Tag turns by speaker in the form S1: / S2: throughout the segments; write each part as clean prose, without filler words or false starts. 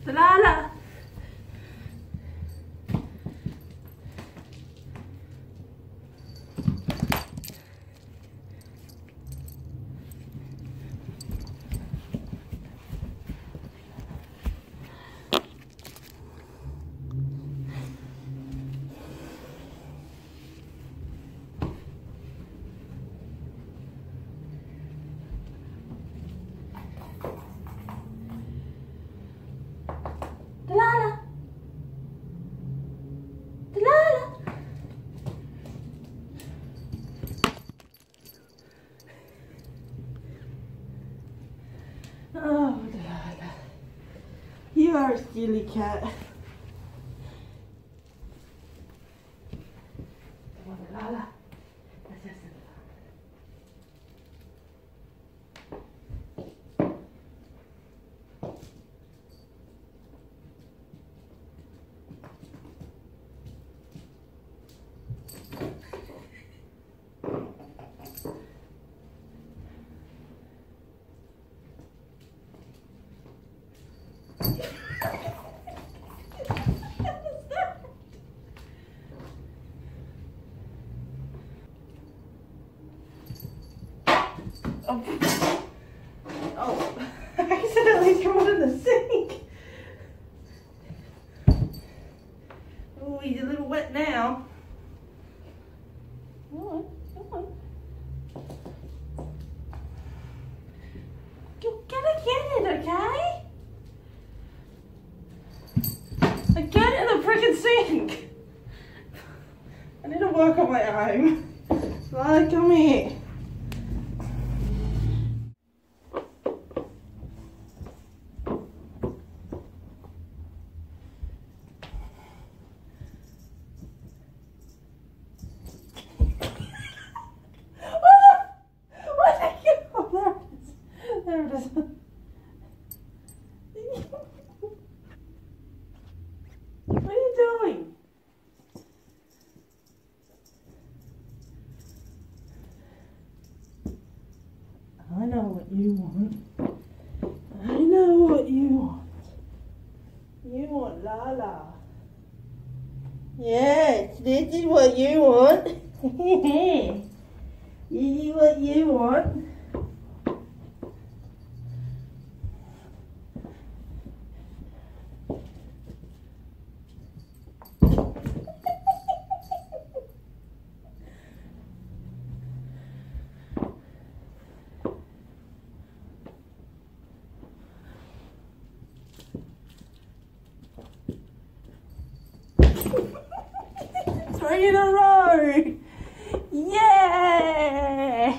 S1: Delilah. Delilah. Delilah. Oh, Delilah. You are a silly cat. Come on, Delilah. Let's have some fun. Oh, I accidentally threw it in the sink. Oh, he's a little wet now. Come on, come on. You gotta get it, okay? Get in the frickin' sink. I need to work on my own. Lila, come here. There it is. What are you doing? I know what you want. I know what you want. You want Lala. Yes, this is what you want. This is what you want. Three in a row! Yeah!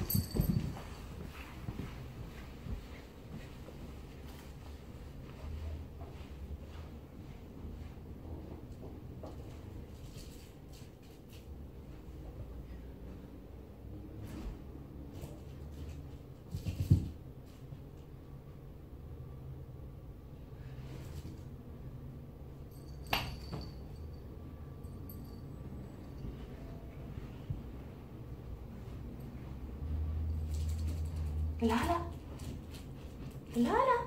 S1: Delilah? Delilah?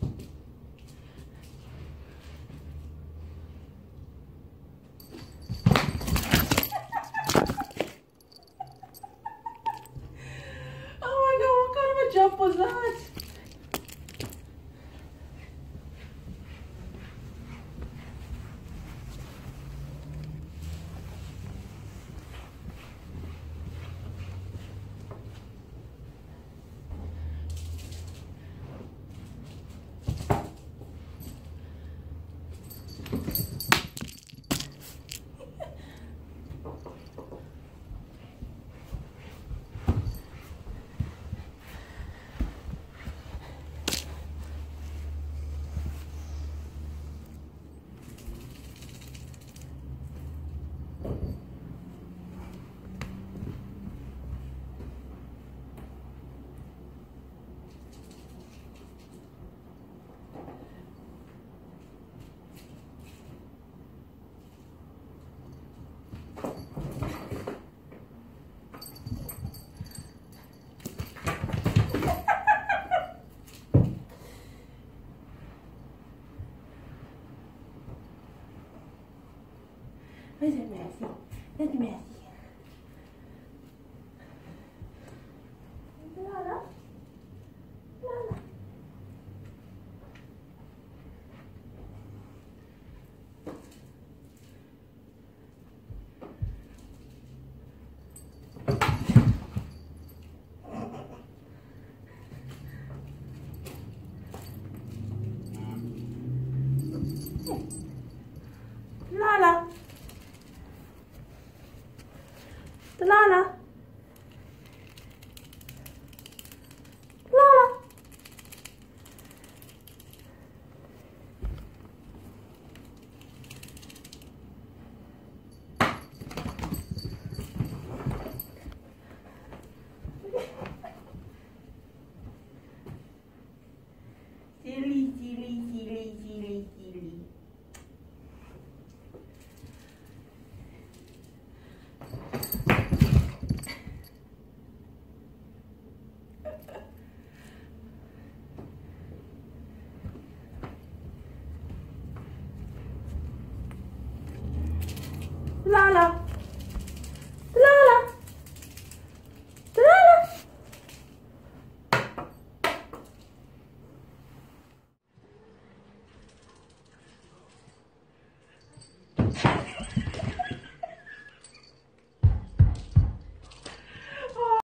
S1: Oh my God, what kind of a jump was that? Where's it, Mercy? Where's Mercy? Delilah? Delilah? Delilah? Delilah?